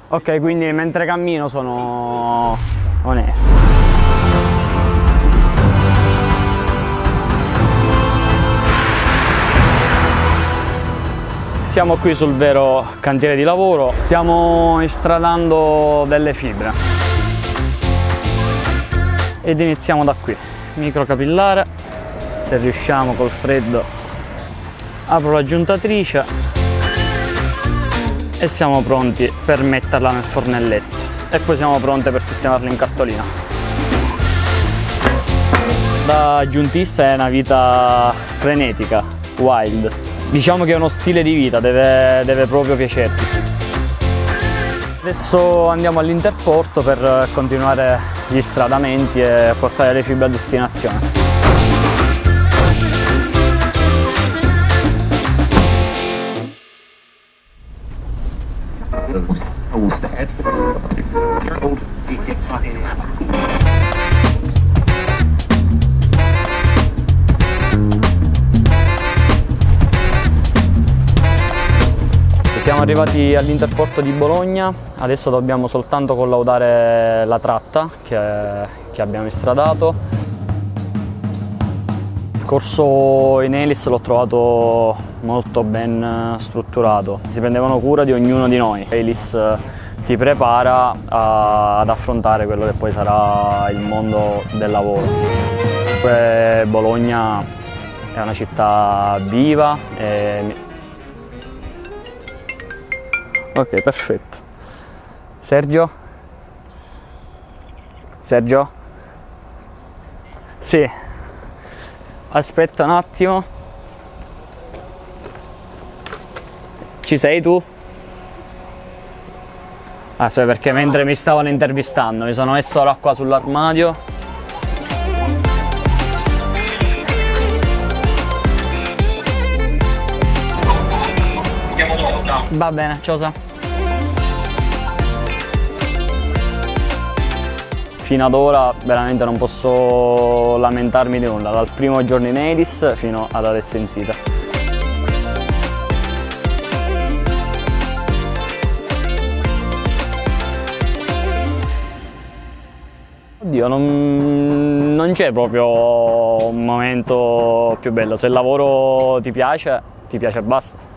Ok, quindi mentre cammino sono onesto. Siamo qui sul vero cantiere di lavoro, stiamo estradando delle fibre ed iniziamo da qui, microcapillare. Se riusciamo col freddo apro la giuntatrice e siamo pronti per metterla nel fornelletto e poi siamo pronti per sistemarla in cartolina. Da giuntista è una vita frenetica, wild. Diciamo che è uno stile di vita, deve proprio piacerti. Adesso andiamo all'interporto per continuare gli stradamenti e portare le fibre a destinazione. Siamo arrivati all'interporto di Bologna, adesso dobbiamo soltanto collaudare la tratta che abbiamo estradato. Il corso in Elis l'ho trovato molto ben strutturato, si prendevano cura di ognuno di noi. Elis ti prepara ad affrontare quello che poi sarà il mondo del lavoro. Bologna è una città viva e... Ok, perfetto. Sergio? Sergio? Sì. Aspetta un attimo. Ci sei tu? Aspetta, perché mentre mi stavano intervistando mi sono messo ora qua sull'armadio. Va bene, ciao. Fino ad ora veramente non posso lamentarmi di nulla, dal primo giorno in Elis fino ad adesso in Sita. Oddio, non c'è proprio un momento più bello, se il lavoro ti piace e basta.